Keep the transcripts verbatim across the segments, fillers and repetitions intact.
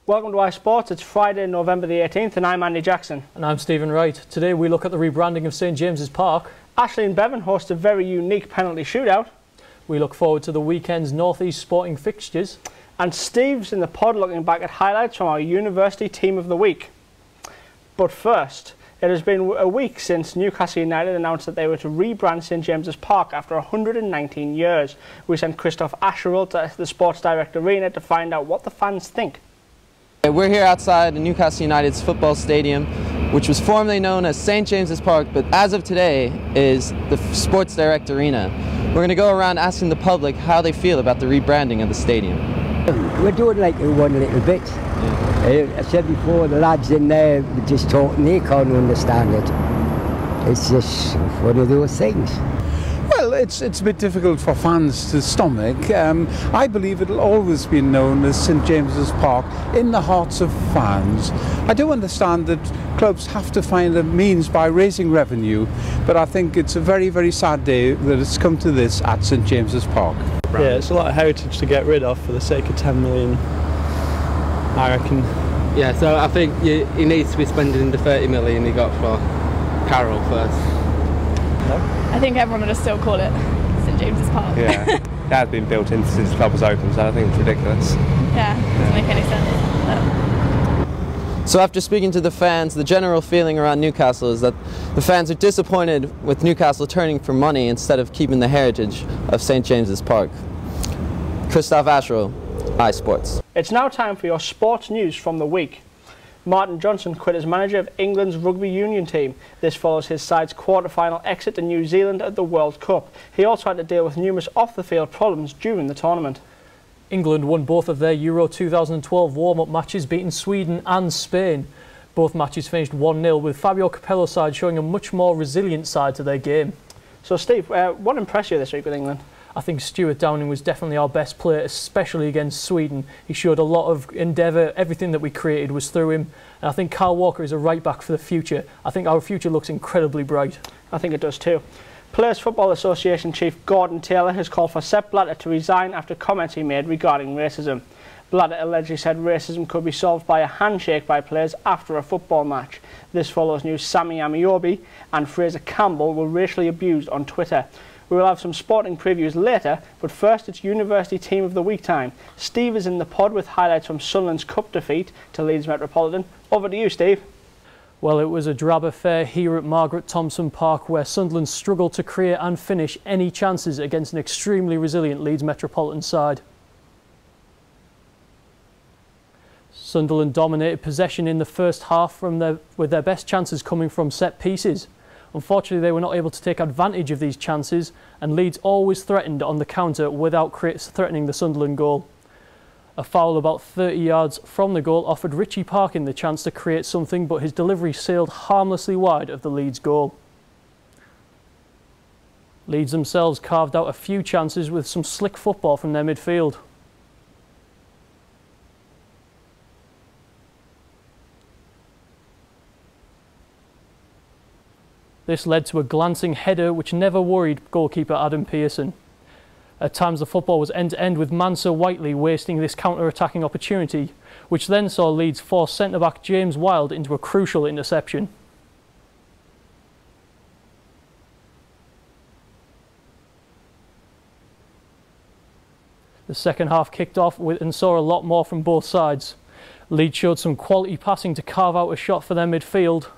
Welcome to iSports. It's Friday, November the eighteenth, and I'm Andy Jackson. And I'm Stephen Wright. Today we look at the rebranding of St James's Park. Ashley and Bevan host a very unique penalty shootout. We look forward to the weekend's North East sporting fixtures. And Steve's in the pod looking back at highlights from our University Team of the Week. But first, it has been a week since Newcastle United announced that they were to rebrand St James's Park after one hundred nineteen years. We sent Christoph Ascherl to the Sports Direct Arena to find out what the fans think. We're here outside Newcastle United's football stadium, which was formerly known as St James's Park, but as of today is the Sports Direct Arena. We're going to go around asking the public how they feel about the rebranding of the stadium. We're doing like one little bit. Yeah. Uh, I said before, the lads in there were just talking, they can't understand it. It's just one of those things. Well, it's, it's a bit difficult for fans to stomach. Um, I believe it'll always be known as St James's Park in the hearts of fans. I do understand that clubs have to find a means by raising revenue, but I think it's a very, very sad day that it's come to this at St James's Park. Yeah, it's a lot of heritage to get rid of for the sake of ten million, I reckon. Yeah, so I think you, he needs to be spending the thirty million he got for Carroll first. No? I think everyone would still call it St James's Park. Yeah, it has been built in since the club was open, so I think it's ridiculous. Yeah, it doesn't make any sense. But... So after speaking to the fans, the general feeling around Newcastle is that the fans are disappointed with Newcastle turning for money instead of keeping the heritage of St James's Park. Christoph Ascherl, iSports. It's now time for your sports news from the week. Martin Johnson quit as manager of England's rugby union team. This follows his side's quarter-final exit to New Zealand at the World Cup. He also had to deal with numerous off-the-field problems during the tournament. England won both of their Euro two thousand twelve warm-up matches, beating Sweden and Spain. Both matches finished one nil, with Fabio Capello's side showing a much more resilient side to their game. So Steve, uh, what impressed you this week with England? I think Stuart Downing was definitely our best player, especially against Sweden. He showed a lot of endeavour. Everything that we created was through him. And I think Kyle Walker is a right back for the future. I think our future looks incredibly bright. I think it does too. Players Football Association Chief Gordon Taylor has called for Sepp Blatter to resign after comments he made regarding racism. Blatter allegedly said racism could be solved by a handshake by players after a football match. This follows news Sammy Amiobi and Fraser Campbell were racially abused on Twitter. We will have some sporting previews later, but first it's University Team of the Week time. Steve is in the pod with highlights from Sunderland's cup defeat to Leeds Metropolitan. Over to you, Steve. Well, it was a drab affair here at Margaret Thompson Park, where Sunderland struggled to create and finish any chances against an extremely resilient Leeds Metropolitan side. Sunderland dominated possession in the first half from their, with their best chances coming from set pieces. Unfortunately, they were not able to take advantage of these chances, and Leeds always threatened on the counter without threatening the Sunderland goal. A foul about thirty yards from the goal offered Richie Parkin the chance to create something, but his delivery sailed harmlessly wide of the Leeds goal. Leeds themselves carved out a few chances with some slick football from their midfield. This led to a glancing header which never worried goalkeeper Adam Pearson. At times the football was end-to-end, with Mansour Whiteley wasting this counter-attacking opportunity, which then saw Leeds force centre-back James Wilde into a crucial interception. The second half kicked off with and saw a lot more from both sides. Leeds showed some quality passing to carve out a shot for their midfield.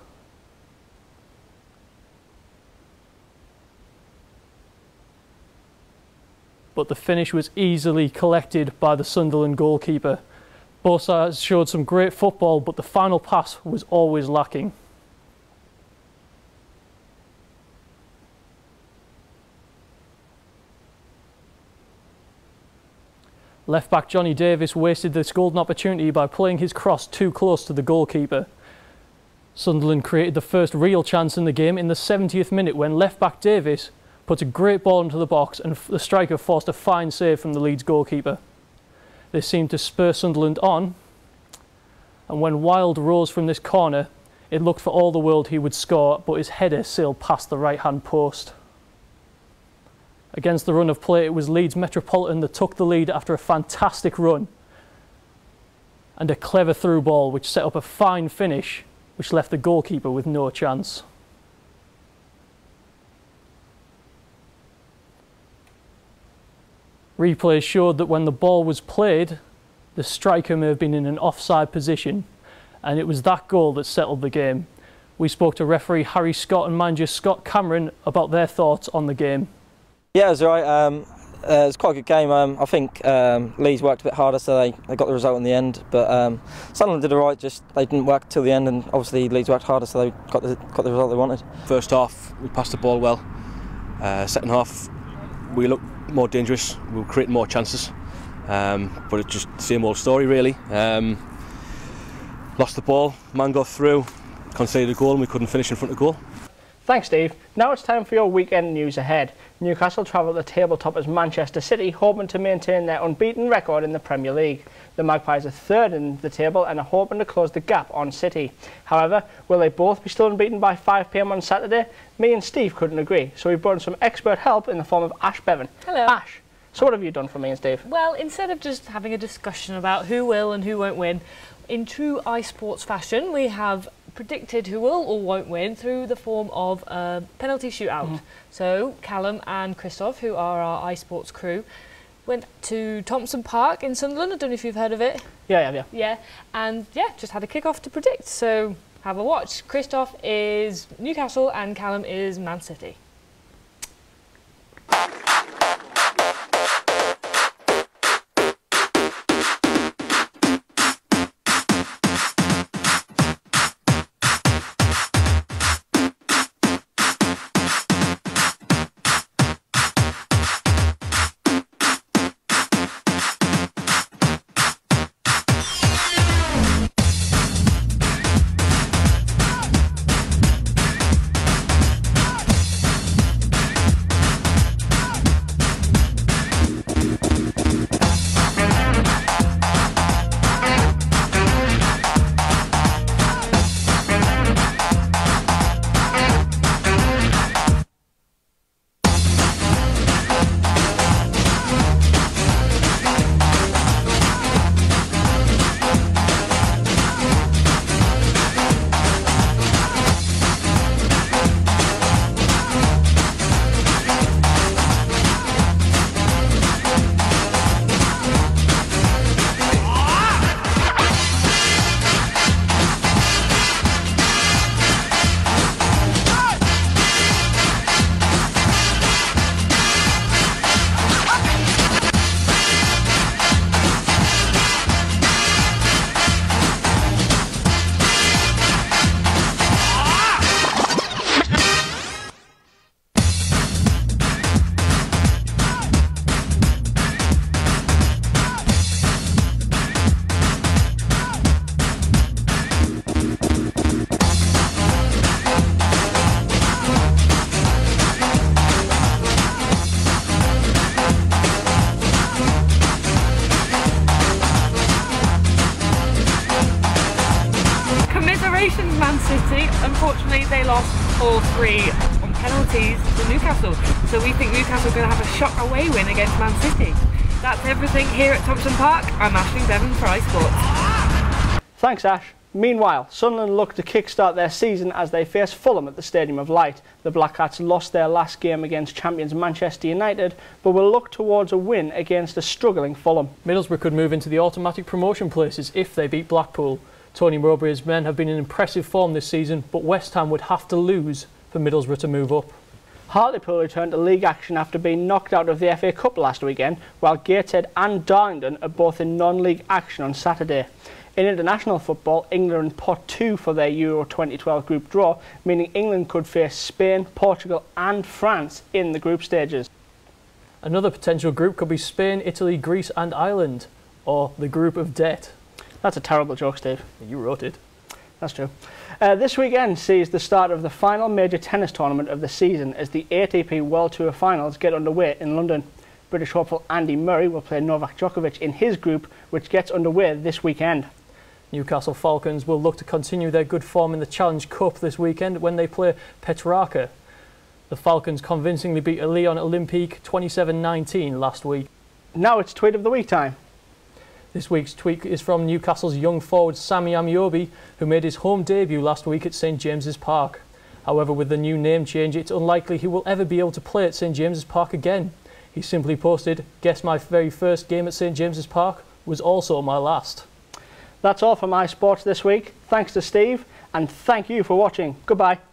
But the finish was easily collected by the Sunderland goalkeeper. Both sides showed some great football, but the final pass was always lacking. Left-back Johnny Davis wasted this golden opportunity by playing his cross too close to the goalkeeper. Sunderland created the first real chance in the game in the seventieth minute when left-back Davis put a great ball into the box and the striker forced a fine save from the Leeds goalkeeper. This seemed to spur Sunderland on, and when Wilde rose from this corner, it looked for all the world he would score, but his header sailed past the right-hand post. Against the run of play, it was Leeds Metropolitan that took the lead after a fantastic run. and a clever through ball which set up a fine finish which left the goalkeeper with no chance. Replays showed that when the ball was played, the striker may have been in an offside position, and it was that goal that settled the game. We spoke to referee Harry Scott and manager Scott Cameron about their thoughts on the game. Yeah, it was all right. Um, uh, it was quite a good game. Um, I think um, Leeds worked a bit harder, so they, they got the result in the end. But um, Sunderland did all right, just they didn't work till the end, and obviously Leeds worked harder, so they got the, got the result they wanted. First half, we passed the ball well. Uh, second half, we looked more dangerous. We were creating more chances. Um, but it's just the same old story, really. Um, lost the ball, man got through, conceded a goal, and we couldn't finish in front of goal. Thanks, Steve. Now it's time for your weekend news ahead. Newcastle travel to tabletoppers Manchester City, hoping to maintain their unbeaten record in the Premier League. The Magpies are third in the table and are hoping to close the gap on City. However, will they both be still unbeaten by five p m on Saturday? Me and Steve couldn't agree, so we brought in some expert help in the form of Ash Bevan. Hello. Ash, so what have you done for me and Steve? Well, instead of just having a discussion about who will and who won't win, in true iSports fashion, we have predicted who will or won't win through the form of a penalty shootout. Mm-hmm. So Callum and Christoph, who are our iSports crew, went to Thompson Park in Sunderland. I don't know if you've heard of it. Yeah, yeah, yeah. Yeah, and yeah, just had a kick-off to predict. So have a watch. Christoph is Newcastle and Callum is Man City. Man City, unfortunately they lost all three on penalties to Newcastle, so we think Newcastle are going to have a shock away win against Man City. That's everything here at Thompson Park. I'm Aisling Bevan for iSports. Thanks, Ash. Meanwhile, Sunderland look to kick-start their season as they face Fulham at the Stadium of Light. The Black Cats lost their last game against champions Manchester United, but will look towards a win against a struggling Fulham. Middlesbrough could move into the automatic promotion places if they beat Blackpool. Tony Mowbray's men have been in impressive form this season, but West Ham would have to lose for Middlesbrough to move up. Hartlepool returned to league action after being knocked out of the F A Cup last weekend, while Gateshead and Darlington are both in non-league action on Saturday. In international football, England are in pot two for their Euro twenty twelve group draw, meaning England could face Spain, Portugal and France in the group stages. Another potential group could be Spain, Italy, Greece and Ireland, or the group of death. That's a terrible joke, Steve. You wrote it. That's true. Uh, this weekend sees the start of the final major tennis tournament of the season as the A T P World Tour Finals get underway in London. British hopeful Andy Murray will play Novak Djokovic in his group, which gets underway this weekend. Newcastle Falcons will look to continue their good form in the Challenge Cup this weekend when they play Petrarca. The Falcons convincingly beat Lyon Olympique twenty-seven nineteen last week. Now it's Tweet of the Week time. This week's tweet is from Newcastle's young forward Sammy Amiobi, who made his home debut last week at St James's Park. However, with the new name change, it's unlikely he will ever be able to play at St James's Park again. He simply posted, "Guess my very first game at St James's Park was also my last." That's all for my sports this week. Thanks to Steve, and thank you for watching. Goodbye.